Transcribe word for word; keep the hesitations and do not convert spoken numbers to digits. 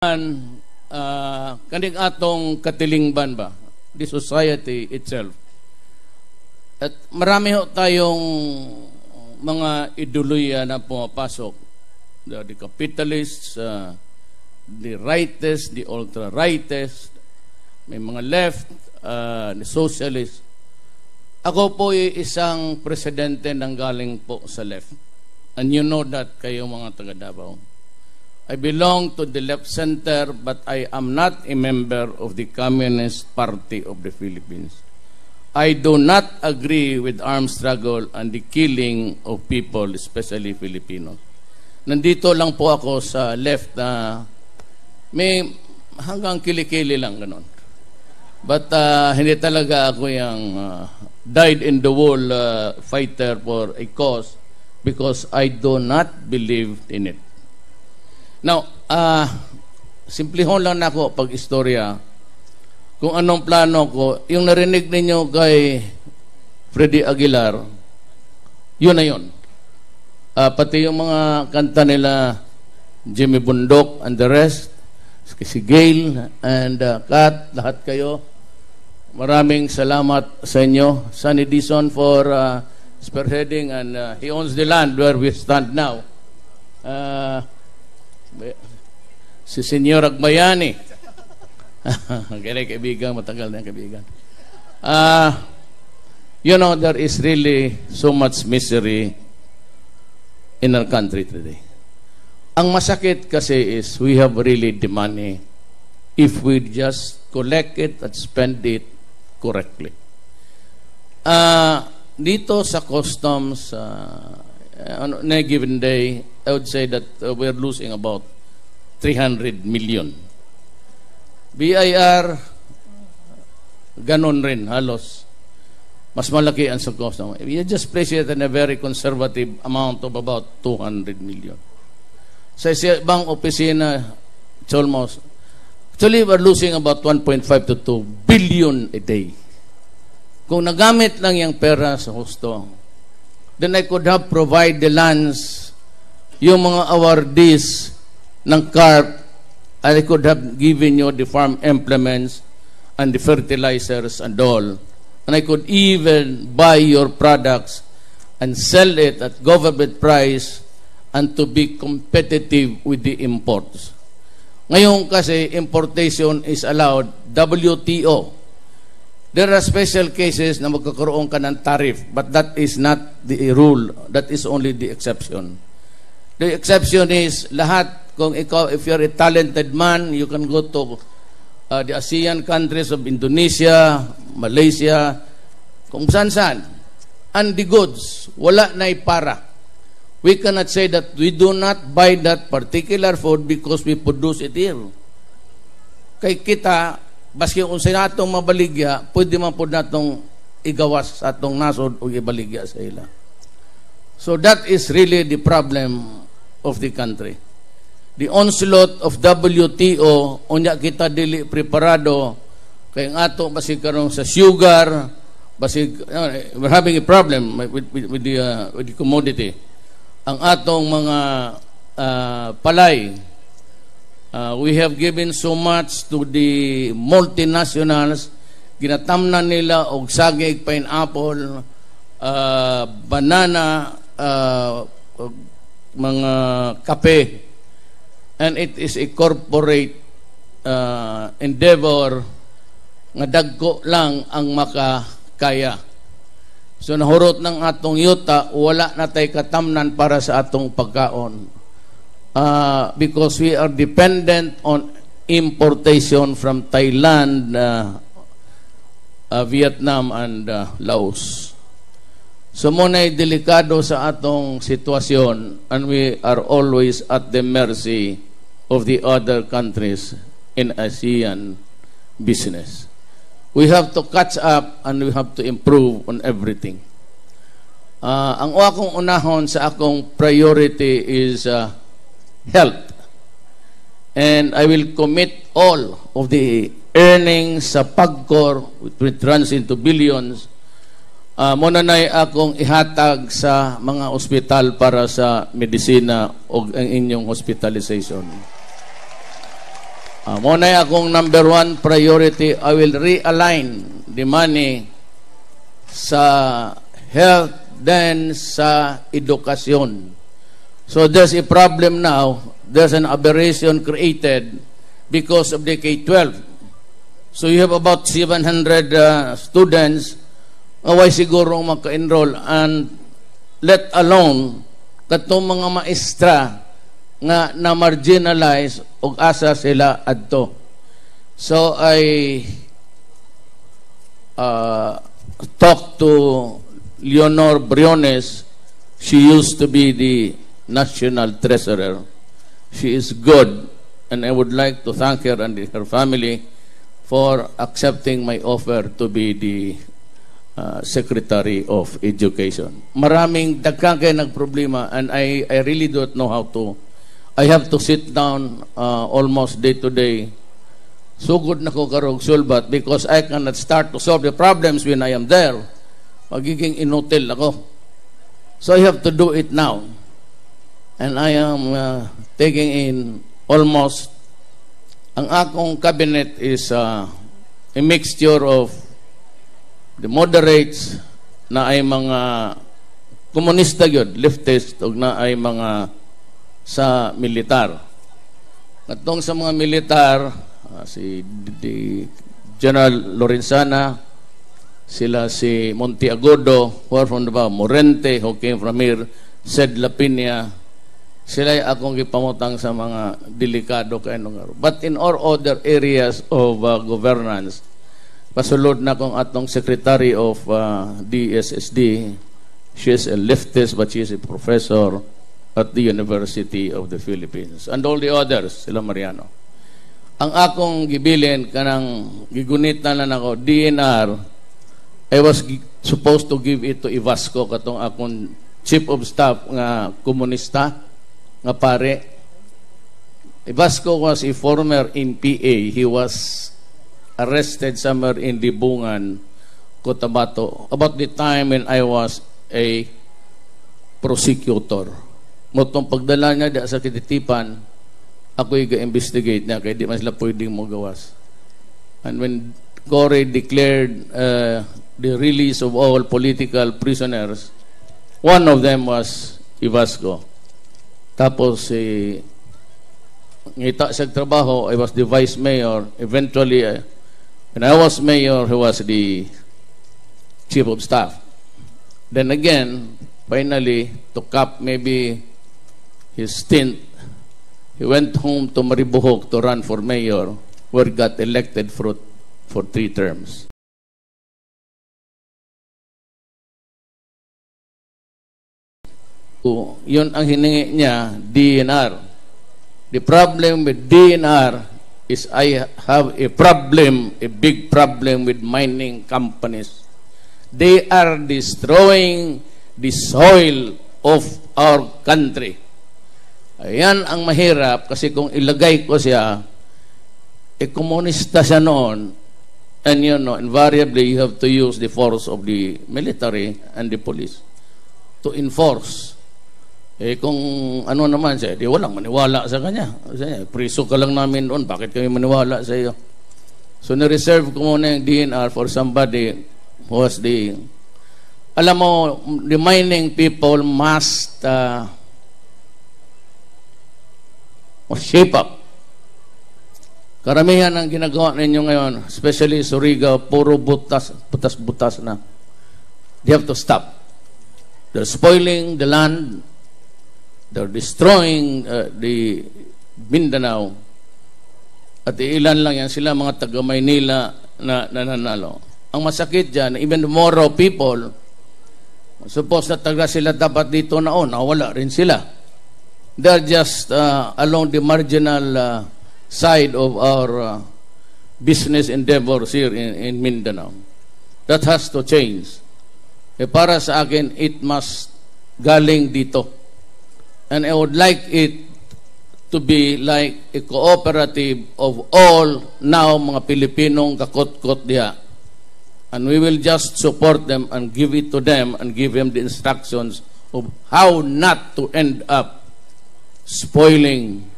uh, kaning atong katilingban ba, the society itself. At marami ho tayong mga ideolohiya na pumapasok. The, the capitalists, uh, the rightists, the ultra-rightists, may mga left, uh, the socialists. Ako po ay isang presidente nang galing po sa left. And you know that kayo mga taga Davao. I belong to the left center, but I am not a member of the Communist Party of the Philippines. I do not agree with armed struggle and the killing of people, especially Filipinos. Nandito lang po ako sa left na may hanggang kilikili lang ganon. But uh, hindi talaga ako yung uh, died in the wall uh, fighter for a cause because I do not believe in it. Now, uh, simplihon lang na ako pag-istorya kung anong plano ko. Yung narinig ninyo kay Freddy Aguilar, yun na yun. Uh, pati yung mga kanta nila, Jimmy Bundok and the rest, si Gail and uh, Kat, lahat kayo. Maraming salamat sa inyo. Sunny Dizon for uh, spearheading, and uh, he owns the land where we stand now. Uh, si Senyor Agbayani. Kaya kaibigan, matagal na kaibigan. Uh, you know, there is really so much misery in our country today. Ang masakit kasi is we have really the money if we just collect it and spend it correctly. Uh, dito sa customs, uh, on a given day, I would say that uh, we're losing about three hundred million. B I R, ganon rin, halos. Mas malaki ang sa customs. We just place it in a very conservative amount of about two hundred million. Sa ibang opisina, it's almost, actually, we're losing about one point five to two billion a day. Kung nagamit lang yung pera sa husto, then I could have provide the lands, yung mga awardees ng C A R P, I could have given you the farm implements and the fertilizers and all. And I could even buy your products and sell it at government price and to be competitive with the imports. Ngayon kasi importation is allowed, W T O. There are special cases na magkakaroon ka ng tariff, but that is not the rule. That is only the exception. The exception is lahat, kung ikaw, if you're a talented man, you can go to uh, the ASEAN countries of Indonesia, Malaysia, kung saan-saan. And the goods, wala na ipara. We cannot say that we do not buy that particular food because we produce it here. Kay kita, baski kung sa natong mabaligya, pwede man po natong igawas sa atong nasod o ibaligya sa ila. So that is really the problem of the country. The onslaught of W T O, unya kita dili preparado, kay ang ato basig karong sa sugar, basig, uh, we're having a problem with, with, with, the, uh, with the commodity. Ang atong mga uh, palay, Uh, we have given so much to the multinationals, ginatamnan nila og sagig, pineapple, uh, banana, uh, mga kape, and it is a corporate uh, endeavor nga dagko lang ang makakaya. So nahurot ng atong yuta, wala na tay katamnan para sa atong pagkaon. Uh, because we are dependent on importation from Thailand, uh, uh, Vietnam, and uh, Laos. So muna'y delikado sa atong sitwasyon, and we are always at the mercy of the other countries in ASEAN business. We have to catch up and we have to improve on everything. Uh, ang akong unahon sa akong priority is uh, health. And I will commit all of the earnings sa PAGCOR, which runs into billions, uh, muna na'y akong ihatag sa mga ospital para sa medisina o ang inyong hospitalization. Uh, muna akong number one priority. I will realign the money sa health then sa edukasyon. So there's a problem now. There's an aberration created because of the K twelve. So you have about seven hundred uh, students away siguro maka-enroll, and let alone katong mga maestra nga na-marginalize o asa sila adto. So I uh, talked to Leonor Briones. She used to be the national treasurer. She is good, and I would like to thank her and her family for accepting my offer to be the uh, Secretary of Education. Maraming dagkang kayo nagproblema, and I, I really don't know how to. I have to sit down uh, almost day to day. So good na ko karog sulbat because I cannot start to solve the problems when I am there. Magiging inutil ako. So I have to do it now. And I am uh, taking in almost, ang akong cabinet is uh, a mixture of the moderates na ay mga komunista yun, leftist, o na ay mga sa militar. Katong sa mga militar, uh, si di, General Lorenzana, sila si Monteagudo, who are from the Morente, who came from here, Sed Lapinia, sila ay akong ipamutang sa mga delikado kayo nung. But in all other areas of uh, governance, pasulod na kong atong Secretary of uh, D S S D, she is a leftist but she is a professor at the University of the Philippines. And all the others, sila Mariano. Ang akong gibilin, kanang gigunit na lang ako, D N R, I was supposed to give it to Ivasco, katong akong chief of staff nga komunista, nga pare. Ivasco was a former N P A. He was arrested somewhere in Libungan, Cotabato, about the time when I was a prosecutor. Motong pagdala niya da sa kititipan, ako'y ga-investigate niya, kaya di man sila pwedeng mo gawas. And when Cory declared uh, the release of all political prisoners, one of them was Ivasco. Tapos, eh, ngita sa trabaho, I was the vice mayor. Eventually, uh, when I was mayor, he was the chief of staff. Then again, finally, to cap maybe his stint, he went home to Maribohok to run for mayor, where he got elected for, for three terms. So, yun ang hiningi niya, D N R. The problem with D N R is I have a problem, a big problem with mining companies. They are destroying the soil of our country. Ayan ang mahirap kasi kung ilagay ko siya, e komunista siya noon, and you know, invariably you have to use the force of the military and the police to enforce. Eh kung ano naman siya, di walang maniwala sa kanya. Kasi priso ka lang namin doon, bakit kami maniwala sa iyo? So na-reserve ko muna yung D N R for somebody who was the, alam mo, the mining people must uh, shape up. Karamihan ng ginagawa ninyo ngayon, especially Surigao, puro butas, butas-butas na. They have to stop. They're spoiling the land. They're destroying uh, the Mindanao. At ilan lang yan sila, mga taga-Maynila na nananalo. Ang masakit dyan, even the Moro people, suppose na taga sila dapat dito na o, nawala rin sila. They're just uh, along the marginal uh, side of our uh, business endeavors here in, in Mindanao. That has to change. E para sa akin, it must galing dito. And I would like it to be like a cooperative of all now mga Pilipinong kakot-kot diha. And we will just support them and give it to them and give them the instructions of how not to end up spoiling